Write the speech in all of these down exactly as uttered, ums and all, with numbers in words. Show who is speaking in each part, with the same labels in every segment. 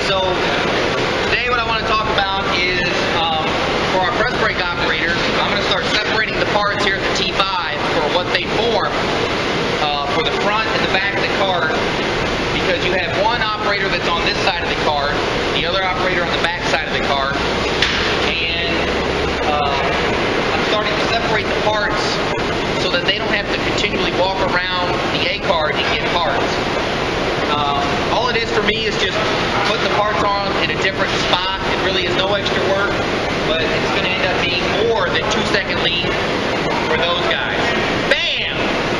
Speaker 1: So today what I want to talk about is um, for our press brake operators, I'm going to start separating the parts here at the T five for what they form uh, for the front and the back of the cart, because you have one operator that's on this side of the cart, the other operator on the back side of the cart, and uh, I'm starting to separate the parts so that they don't have to continually walk around the A cart and get parts. Um, all it is for me is just putting the parts on in a different spot. It really is no extra work, but it's going to end up being more than two second lead for those guys. Bam!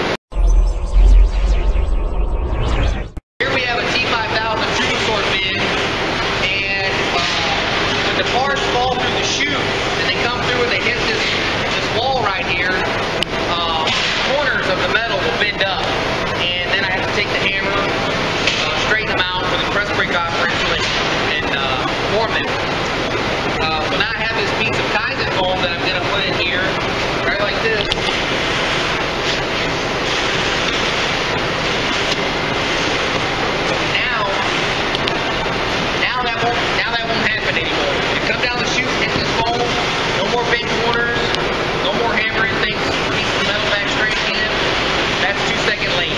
Speaker 1: Here we have a T five thousand Trumasaur bid, and uh, when the parts fall through the chute and they come through and they hit this, this wall right here, uh, corners of the metal will bend up, and then I have to take the hammer, straighten them out for the press brake operator and uh, form them. Uh, so now I have this piece of Kaizen foam that I'm going to put in here, right like this. Now, now that won't, now that won't happen anymore. You come down the chute, hit this foam, no more bent corners, no more hammering things, piece of metal back straight in. That's two second lead.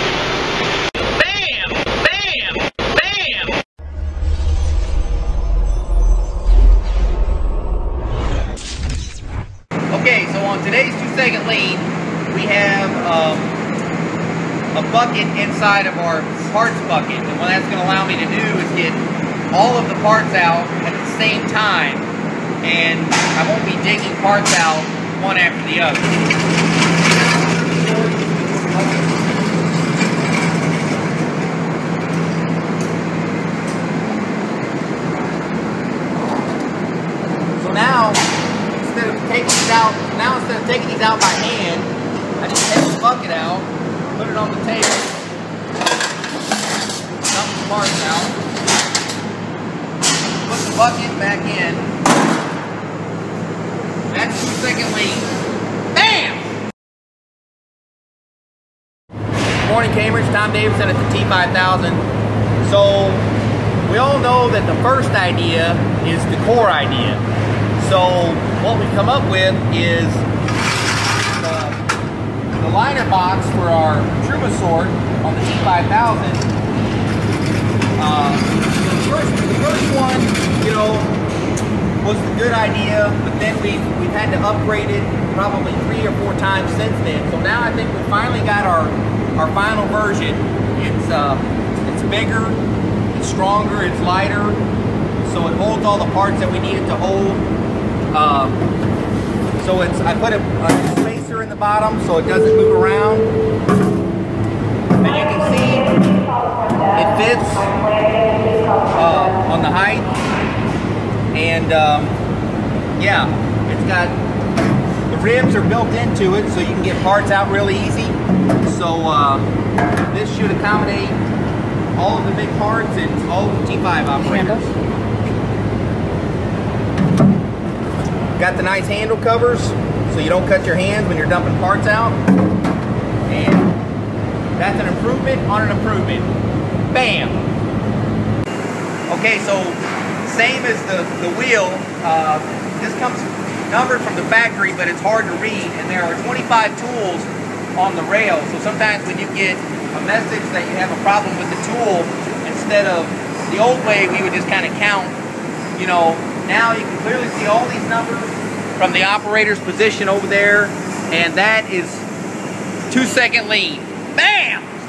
Speaker 1: Okay, so on today's two second lead, we have um, a bucket inside of our parts bucket, and what that's going to allow me to do is get all of the parts out at the same time, and I won't be digging parts out one after the other. So now, instead of taking these out, now instead of taking these out by hand, I just take the bucket out, put it on the table, dump the parts out, put the bucket back in. That's two second lead. Bam! Good morning, Cambridge. Tom Davidson at the T five thousand. So we all know that the first idea is the core idea. So what we come up with is the, the liner box for our Trumasaur on the T five thousand. Uh, the, first, the first one, you know, was a good idea, but then we've, we've had to upgrade it probably three or four times since then. So now I think we finally got our, our final version. It's, uh, it's bigger, it's stronger, it's lighter, so it holds all the parts that we need it to hold. Um, so it's, I put a, a spacer in the bottom so it doesn't move around. And you can see it fits uh, on the height. And um, yeah, it's got, the ribs are built into it so you can get parts out really easy. So uh, this should accommodate all of the big parts and all of the T five operators. Got the nice handle covers so you don't cut your hands when you're dumping parts out. And that's an improvement on an improvement. Bam! Okay, so same as the, the wheel, uh, this comes numbered from the factory, but it's hard to read, and there are twenty-five tools on the rail. So sometimes when you get a message that you have a problem with the tool, instead of the old way we would just kind of count, you know, now you can clearly see all these numbers from the operator's position over there, and that is two second lead. Bam!